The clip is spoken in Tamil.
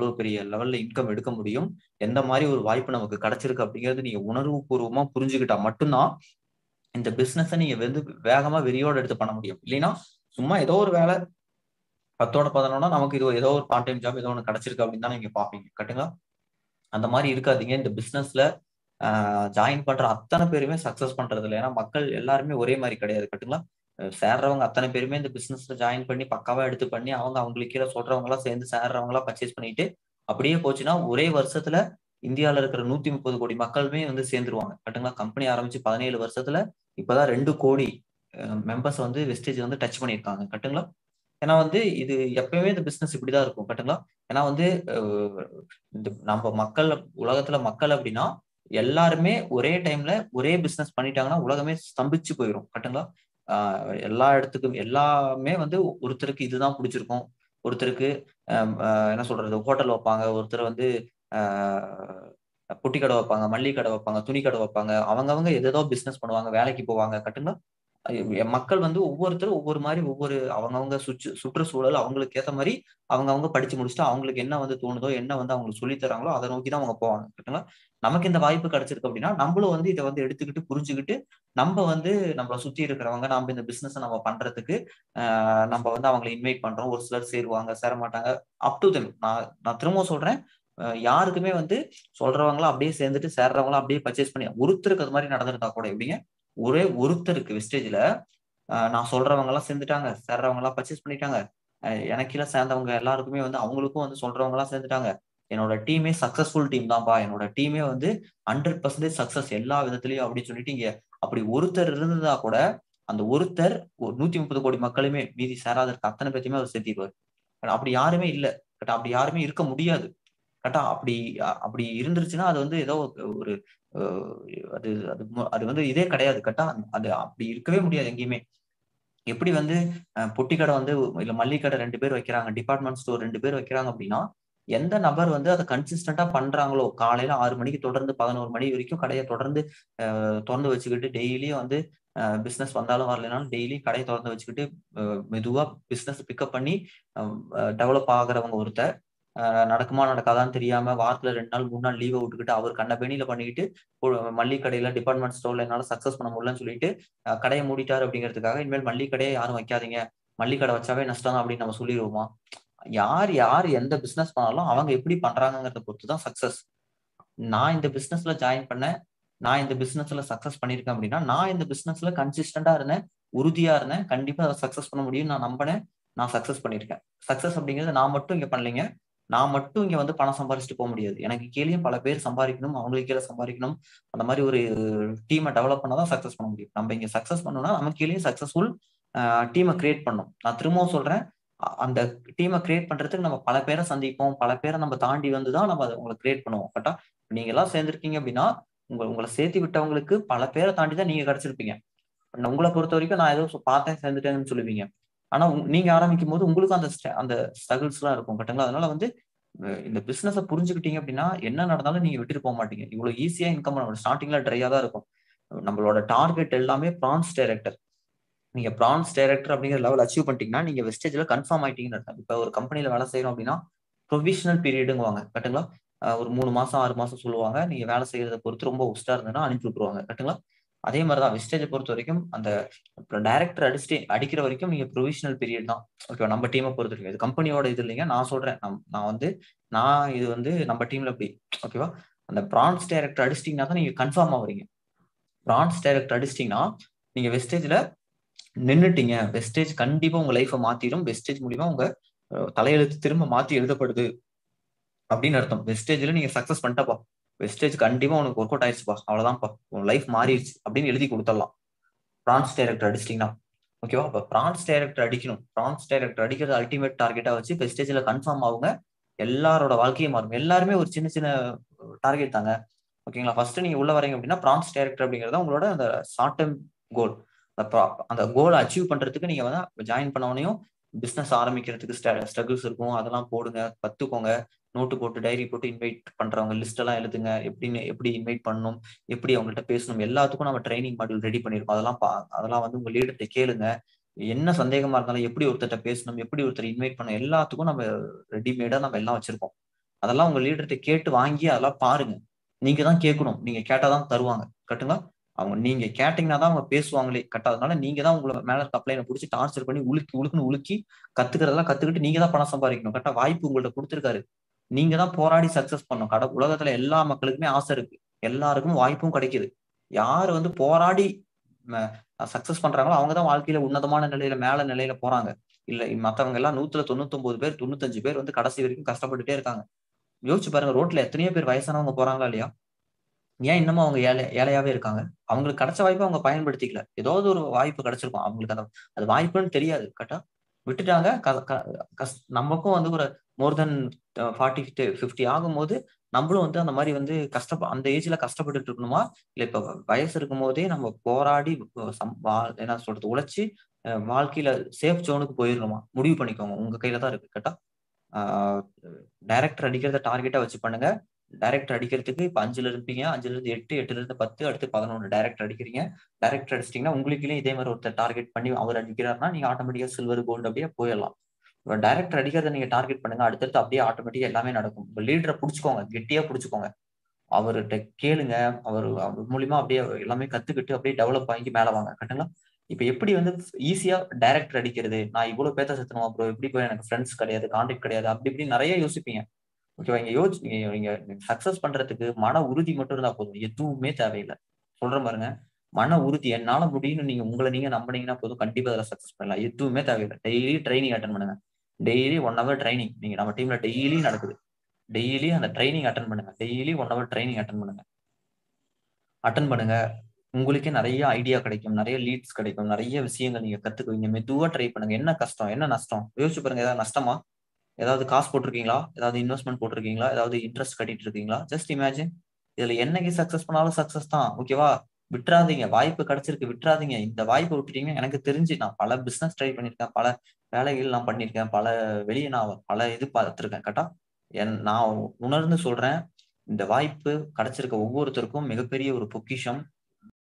எவ்வளவு பெரிய லெவல்ல இன்கம் எடுக்க முடியும், எந்த மாதிரி ஒரு வாய்ப்பு நமக்கு கிடைச்சிருக்கு அப்படிங்கிறது நீங்க உணர்வு பூர்வமா புரிஞ்சுக்கிட்டா மட்டும்தான் இந்த பிசினஸை நீங்க வேகமா வெறியோட எடுத்து பண்ண முடியும். இல்லைன்னா சும்மா ஏதோ ஒரு வேலை 10ஓட 11 நமக்கு இது ஏதோ ஒரு பார்ட் டைம் ஜாப் ஏதோ ஒன்று கிடைச்சிருக்கு அப்படின்னு தான் நீங்க பாப்பீங்க. கரெக்டுங்களா? அந்த மாதிரி இருக்காதீங்க. இந்த பிசினஸ்ல ஜாயின் பண்ற அத்தனை பேருமே சக்சஸ் பண்றது இல்லை. ஏன்னா மக்கள் எல்லாருமே ஒரே மாதிரி கிடையாது. கரெக்டுங்களா? சேர்றவங்க அத்தனை பேருமே இந்த பிசினஸ்ல ஜாயின் பண்ணி பக்காவா எடுத்து பண்ணி அவங்களுக்கு கீழே சொல்றவங்க எல்லாம் சேர்ந்து சேர்றவங்களா பர்ச்சேஸ் பண்ணிட்டு அப்படியே போச்சுன்னா ஒரே வருஷத்துல இந்தியாவில இருக்கிற 130 கோடி மக்களுமே சேர்ந்துருவாங்க. கரெக்டுங்களா? கம்பெனி ஆரம்பிச்சு 17 வருஷத்துல இப்பதான் 2 கோடி மெம்பர்ஸ் வெஸ்டேஜ் டச் பண்ணியிருக்காங்க. கரெக்டுங்களா? ஏன்னா இது எப்பயுமே இந்த பிசினஸ் இப்படிதான் இருக்கும். கரெக்டுங்களா? ஏன்னா இந்த நம்ம உலகத்துல மக்கள் அப்படின்னா எல்லாருமே ஒரே டைம்ல ஒரே பிசினஸ் பண்ணிட்டாங்கன்னா உலகமே ஸ்தம்பிச்சு போயிடும். கரெக்டுங்களா? எல்லா இடத்துக்கும் எல்லாமே ஒருத்தருக்கு இதுதான் பிடிச்சிருக்கும். ஒருத்தருக்கு என்ன சொல்றது, ஹோட்டல் வைப்பாங்க, ஒருத்தர் பொட்டி கடை வைப்பாங்க, மல்லிகை கடை வைப்பாங்க, துணி கடை வைப்பாங்க, அவங்க எதோ பிசினஸ் பண்ணுவாங்க, வேலைக்கு போவாங்க. கரெக்டுங்களா? மக்கள் ஒவ்வொருத்தரும் ஒவ்வொரு மாதிரி ஒவ்வொரு அவங்கவுங்க சுற்றுச்சூழல் அவங்களுக்கு ஏற்ற மாதிரி அவங்க படிச்சு முடிச்சுட்டு அவங்களுக்கு என்ன தோணுதோ என்ன அவங்களுக்கு சொல்லி தராங்களோ அதை நோக்கிதான் அவங்க போவாங்க. கரெக்டுங்களா? நமக்கு இந்த வாய்ப்பு கிடைச்சிருக்கு அப்படின்னா நம்மளும் இதை எடுத்துக்கிட்டு புரிஞ்சுக்கிட்டு நம்ம நம்மளை சுத்தி இருக்கிறவங்க நம்ம இந்த பிசினஸ் நம்ம பண்றதுக்கு நம்ம அவங்களை இன்வைட் பண்றோம். ஒரு சிலர் சேருவாங்க, சேர மாட்டாங்க. Up to them. நான் திரும்ப சொல்றேன், யாருக்குமே சொல்றவங்களா அப்படியே சேர்ந்துட்டு சேர்றவங்களா அப்படியே பர்ச்சேஸ் பண்ணி ஒருத்தருக்கு அது மாதிரி நடந்திருந்தா கூட எப்படிங்க, ஒரே ஒருத்தருக்கு வெஸ்டேஜ்ல நான் சொல்றவங்க எல்லாம் சேர்ந்துட்டாங்க, சேர்றவங்க எல்லாம் பர்ச்சேஸ் பண்ணிட்டாங்க, எனக்கு கீழே சேர்ந்தவங்க எல்லாருக்குமே அவங்களுக்கும் சொல்றவங்க எல்லாம் சேர்ந்துட்டாங்க, என்னோட டீமே சக்சஸ்ஃபுல் டீம் தான்ப்பா, என்னோட டீமே 100% சக்சஸ் எல்லா விதத்திலயும் அப்படின்னு சொல்லிட்டு இங்க அப்படி ஒருத்தர் இருந்ததா கூட அந்த ஒருத்தர் 130 கோடி மக்களுமே மீதி சேராதற்கு அத்தனை பேத்தையுமே அவர் சேர்த்திடுவார். அப்படி யாருமே இல்ல. கரெக்டா? அப்படி யாருமே இருக்க முடியாது. கரெக்டா? அப்படி அப்படி இருந்துருச்சுன்னா அது ஏதோ ஒரு அது அது அது இதே கிடையாது. கரெக்டா? அது அப்படி இருக்கவே முடியாது எங்கேயுமே. எப்படி பொட்டி கடை இல்ல மல்லிகை கடை 2 பேர் வைக்கிறாங்க, டிபார்ட்மெண்ட் ஸ்டோர் 2 பேர் வைக்கிறாங்க அப்படின்னா எந்த நபர் அதை கன்சிஸ்டன்டா பண்றாங்களோ, காலையில 6 மணிக்கு தொடர்ந்து 11 மணி வரைக்கும் கடையை தொடர்ந்து திறந்து வச்சுக்கிட்டு டெய்லியும் பிசினஸ் வந்தாலும் வரலைனாலும் டெய்லி கடையை திறந்து வச்சுக்கிட்டு மெதுவா பிசினஸ் பிக்கப் பண்ணி டெவலப் ஆகுறவங்க ஒருத்தர், நடக்குமா நடக்காதான்னு தெரியாம வாரத்துல 2 நாள் 3 நாள் லீவை விட்டுக்கிட்டு அவர் கண்ணபேனியில பண்ணிக்கிட்டு மல்லிகை கடையில டிபார்ட்மெண்ட் ஸ்டோர்ல என்னால சக்சஸ் பண்ண முடியலன்னு சொல்லிட்டு கடையை மூடிட்டாரு அப்படிங்கிறதுக்காக இனிமேல் மல்லிகை கடையை யாரும் வைக்காதீங்க, மல்லிகை கடை வச்சாவே நஷ்டம் தான் அப்படின்னு நம்ம சொல்லிடுவோமா? யார் எந்த பிசினஸ் பண்ணாலும் அவங்க எப்படி பண்றாங்கிறத பொறுத்துதான் சக்சஸ். நான் இந்த பிசினஸ்ல ஜாயின் பண்ணேன், நான் இந்த பிசினஸ்ல சக்சஸ் பண்ணிருக்கேன் அப்படின்னா நான் இந்த பிசினஸ்ல கன்சிஸ்டன்டா இருந்தேன், உறுதியா இருந்தேன், கண்டிப்பா அதை சக்சஸ் பண்ண முடியும் நான் நம்பினேன், நான் சக்சஸ் பண்ணிருக்கேன். சக்சஸ் அப்படிங்கிறது நான் மட்டும் இங்க பண்ணலைங்க, நான் மட்டும் இங்க பணம் சம்பாரிச்சுட்டு போக முடியாது. எனக்கு கீழேயும் பல பேர் சம்பாதிக்கணும், அவங்களுக்கு கீழே சம்பாதிக்கணும். அந்த மாதிரி ஒரு டீமை டெவலப் பண்ணாதான் சக்சஸ் பண்ண முடியும். நம்ம இங்க சக்சஸ் பண்ணோம்னா நம்ம கீழேயும் சக்சஸ்ஃபுல் டீமை கிரியேட் பண்ணணும். நான் திரும்பவும் சொல்றேன், அந்த டீமை கிரியேட் பண்றதுக்கு நம்ம பல பேரை சந்திப்போம், பல பேரை நம்ம தாண்டி வந்துதான் நம்ம அதை உங்களை கிரியேட் பண்ணுவோம். கரெக்டா? நீங்க எல்லாம் சேர்ந்திருக்கீங்க அப்படின்னா உங்களை சேர்த்து விட்டவங்களுக்கு பல பேரை தாண்டி தான் நீங்க கிடைச்சிருப்பீங்க. உங்களை பொறுத்த வரைக்கும் நான் ஏதோ பார்த்தேன் சேர்ந்துட்டேன்னு சொல்லுவீங்க. ஆனா நீங்க ஆரம்பிக்கும் போது உங்களுக்கும் அந்த ஸ்ட்ரகிள்ஸ் எல்லாம் இருக்கும். கரெக்டுங்களா? அதனால இந்த பிசினஸ புரிஞ்சுக்கிட்டீங்க அப்படின்னா என்ன நடந்தாலும் நீங்க விட்டுட்டு போக மாட்டீங்க. இவ்வளவு ஈஸியா இன்கம் பண்ண ஸ்டார்டிங்ல ட்ரையா தான் இருக்கும். நம்மளோட டார்கெட் எல்லாமே பிரான்ஸ் டைரக்டர். நீங்க பிரான்ஸ் டைரக்டர் அப்படிங்கிற லெவல் அச்சீவ் பண்ணிட்டீங்கன்னா நீங்க வெஸ்டேஜ்ல கன்ஃபார்ம் ஆயிட்டீங்கன்னு அர்த்தம். இப்ப ஒரு கம்பெனில வேலை செய்யணும் அப்படின்னா ப்ரொவிஷனல் பீரியடுங்குவாங்க. கரெக்டுங்களா? ஒரு 3 மாசம் 6 மாசம் சொல்லுவாங்க. நீங்க வேலை செய்யறதை பொறுத்து ரொம்ப உஸ்டா இருந்ததுன்னா அனுப்பி விட்டுருவாங்க. கரெக்டுங்களா? அதே மாதிரிதான் வெஸ்டேஜை பொறுத்த வரைக்கும் அந்த டைரக்டர் அடிக்கிற வரைக்கும் நீங்க ப்ரொவிஷனல் பீரியட் தான். ஓகே, நம்ம டீமை பொறுத்த வரைக்கும் இது கம்பெனியோட இது இல்லைங்க, நான் சொல்றேன். நான் இது நம்ம டீம்ல அப்படி. ஓகேவா? அந்த பிரான்ஸ் டைரக்டர் அடிச்சிட்டீங்கன்னா தான் நீங்க கன்ஃபார்ம் ஆகுறீங்க. பிரான்ஸ் டைரக்டர் அடிச்சிட்டீங்கன்னா நீங்க வெஸ்டேஜ்ல நின்னுட்டீங்க. வெஸ்டேஜ் கண்டிப்பா உங்க லைஃபை மாத்திரும். வெஸ்டேஜ் மூலியமா உங்க தலையெழுத்து திரும்ப மாத்தி எழுதப்படுது அப்படின்னு அர்த்தம். வெஸ்டேஜ்ல நீங்க சக்சஸ் பண்ணிட்டப்பா, வெஸ்டேஜ் கண்டிப்பா உனக்கு ஒர்க் அவுட் ஆயிடுச்சுப்பா, அவ்வளவுதான்ப்பா, உன் லைஃப் மாறிடுச்சு அப்படின்னு எழுதி கொடுத்துடலாம் பிரான்ஸ் டைரக்டர் அடிச்சிட்டீங்கன்னா. ஓகேவா? இப்ப பிரான்ஸ் டைரக்டர் அடிக்கணும். பிரான்ஸ் டைரக்டர் அடிக்கிறது அல்டிமேட் டார்கெட்டா வச்சு வெஸ்டேஜ்ல கன்ஃபார்ம் ஆகுங்க. எல்லாரோட வாழ்க்கையும் மாறும். எல்லாருமே ஒரு சின்ன சின்ன டார்கெட் தாங்க. ஓகேங்களா? ஃபர்ஸ்ட் நீங்க உள்ள வரீங்க அப்படின்னா பிரான்ஸ் டைரக்டர் அப்படிங்கிறத உங்களோட அந்த ஷார்ட் டேர்ம் கோல். அந்த கோலை அச்சீவ் பண்றதுக்கு நீங்க ஜாயின் பண்ணவனையும் பிசினஸ் ஆரம்பிக்கிறதுக்கு ஸ்ட்ரகிள்ஸ் இருக்கும். அதெல்லாம் போடுங்க, கத்துக்கோங்க. நோட்டு போட்டு டைரி போட்டு இன்வைட் பண்றவங்க லிஸ்ட் எல்லாம் எழுதுங்க. எப்படி இன்வைட் பண்ணணும், எப்படி அவங்கள்ட்ட பேசணும், எல்லாத்துக்கும் நம்ம ட்ரைனிங் மாடியூல் ரெடி பண்ணிருக்கோம். அதெல்லாம் உங்க லீடர்கிட்ட கேளுங்க. என்ன சந்தேகமா இருந்தாலும் எப்படி ஒருத்தர்கிட்ட பேசணும், எப்படி ஒருத்தர் இன்வைட் பண்ணணும், எல்லாத்துக்கும் நம்ம ரெடிமேடா நம்ம எல்லாம் வச்சிருக்கோம். அதெல்லாம் உங்க லீடர்கிட்ட கேட்டு வாங்கி அதெல்லாம் பாருங்க. நீங்க தான் கேட்கணும். நீங்க கேட்டாதான் தருவாங்க. கரெக்ட்டுங்களா? அவங்க நீங்க கேட்டீங்கன்னா தான் அவங்க பேசுவாங்களே. கரெக்ட்டா? அதனால நீங்க தான் உங்கள மேல இருக்க அப்ளைன புடிச்சு டார்ச்சர் பண்ணி உலுக்கி உலுக்குன்னு உலுக்கி கத்துக்கிறதெல்லாம் கத்துக்கிட்டு நீங்க தான் பணம் சம்பாதிக்கணும். கரெக்ட்டா? வாய்ப்பு உங்கள்ட்ட குடுத்திருக்காரு. நீங்க தான் போராடி சக்சஸ் பண்ணணும். உலகத்துல எல்லா மக்களுக்குமே ஆசை இருக்கு. எல்லாருக்கும் வாய்ப்பும் கிடைக்குது. யாரு வந்து போராடி ம சக்சஸ் பண்றாங்களோ அவங்க தான் வாழ்க்கையில உன்னதமான நிலையில மேல நிலையில போறாங்க. இல்ல மத்தவங்க எல்லாம் 100ல 99 பேர் 95 பேர் வந்து கடைசி வரைக்கும் கஷ்டப்பட்டுட்டே இருக்காங்க. யோசிச்சு பாருங்க ரோட்ல எத்தனையோ பேர் வயசானவங்க போறாங்களா இல்லையா? ஏன் இன்னமும் அவங்க ஏழையாவே இருக்காங்க? அவங்களுக்கு கிடைச்ச வாய்ப்ப அவங்க பயன்படுத்திக்கல. ஏதாவது ஒரு வாய்ப்பு கிடைச்சிருக்கும். அவங்களுக்கு அது வாய்ப்புன்னு தெரியாது. கரெக்ட்டா? விட்டுட்டாங்க. க க கஸ் நமக்கும் வந்து ஒரு மோர் தென் 40 50 ஆகும்போது, நம்மளும் வந்து அந்த மாரி வந்து அந்த ஏஜ்ல கஷ்டப்பட்டுட்டு இருக்கணுமா? இல்ல இப்ப வயசு இருக்கும்போதே நம்ம போராடி என்ன சொல்றது? உழைச்சு வாழ்க்கையில சேஃப் ஜோனுக்கு போயிரணுமா? முடிவு பண்ணிக்கோங்க. உங்க கையில தான் இருக்கு. கரெக்ட்டா? ஆ டைரக்டர் அடிக்கிறத டார்கெட்டா வச்சு பண்ணுங்க. டைரக்டர் அடிக்கிறதுக்கு இப்ப 5ல இருப்பீங்க. 5லிருந்து 8, 8லிருந்து 10, அடுத்து 11 டைரக்டர் அடிக்கிறீங்க. டைரக்டர் அடிச்சிட்டீங்கன்னா, உங்களுக்குள்ளயும் இதே மாரி ஒருத்தர் டார்கெட் பண்ணி அவர் அடிக்கிறார்ன்னா, நீங்க ஆட்டோமேட்டிக்கா சில்வர், கோல்டு அப்படியே போயிரலாம். டைரக்டர் அடிக்கிறத நீங்க டார்கெட் பண்ணுங்க. அடுத்தடுத்து அப்படியே ஆட்டோமேட்டிக்கா எல்லாமே நடக்கும். உங்க லீடர புடிச்சுக்கோங்க. கெட்டியா புடிச்சுக்கோங்க. அவர்ட்ட கேளுங்க. அவர் மூலியமா அப்படியே எல்லாமே கத்துக்கிட்டு அப்படியே டெவலப் ஆகி மேல வாங்க. கரெக்ட்டுங்களா? இப்ப எப்படி வந்து ஈஸியா டைரக்டர் அடிக்கிறது? நான் இவ்வளோ பேத்த சேர்த்தணுமா ப்ரோ? எப்படி ப்ரோ எனக்கு ஃபிரெண்ட்ஸ் கிடையாது, கான்டாக்ட் கிடையாது. அப்படி இப்படின்னு நெறைய யோசிப்பீங்க. ஓகேவா? நீங்க சக்சஸ் பண்றதுக்கு மன உறுதி மட்டும் இருந்தா போதும். எதுவுமே தேவையில்ல. சொல்றேன் பாருங்க. மன உறுதி என்னால முடியும்னு நீங்க உங்கள நீங்க நம்புனீங்கன்னா போதும். கண்டிப்பா அதுல சக்சஸ் பண்ணலாம். எதுவுமே தேவையில்ல. டெய்லி ட்ரெய்னிங் அட்டெண்ட் பண்ணுங்க. Daily 1 hour training. நீங்க நம்ம டீம்ல டெய்லி நடக்குது. டெய்லி அந்த ட்ரெய்னிங் அட்டெண்ட் பண்ணுங்க. டெய்லி 1 ஹவர் ட்ரெய்னிங் அட்டெண்ட் பண்ணுங்க. அட்டெண்ட் பண்ணுங்க. உங்களுக்கே நெறைய ஐடியா கிடைக்கும். நெறைய லீட்ஸ் கிடைக்கும். நெறைய விஷயங்கள் நீங்க கத்துக்குவீங்க. மெதுவா ட்ரை பண்ணுங்க. என்ன கஷ்டம்? என்ன நஷ்டம்? யோசிச்சு பாருங்க. ஏதாவது நஷ்டமா? ஏதாவது காசு போட்டிருக்கீங்களா? ஏதாவது இன்வெஸ்ட்மென்ட் போட்டிருக்கீங்களா? ஏதாவது இன்ட்ரெஸ்ட் கட்டிட்டு இருக்கீங்களா? Just imagine. இதுல என்னைக்கு சக்சஸ் பண்ணாலும் சக்சஸ் தான். ஓகேவா? விட்றாதீங்க. வாய்ப்பு கிடைச்சிருக்கு. விட்றாதீங்க. இந்த வாய்ப்ப விட்டுட்டீங்கன்னா எனக்கு தெரிஞ்சு நான் பல பிசினஸ் ட்ரை பண்ணியிருக்கேன். பல வேலைகள் நான் பண்ணியிருக்கேன். வெளிய நான் பல இது பார்த்திருக்கேன். கரெக்ட்டா? நான் உணர்ந்து சொல்றேன். இந்த வாய்ப்பு கிடைச்சிருக்க ஒவ்வொருத்தருக்கும் மிகப்பெரிய ஒரு பொக்கிஷம்.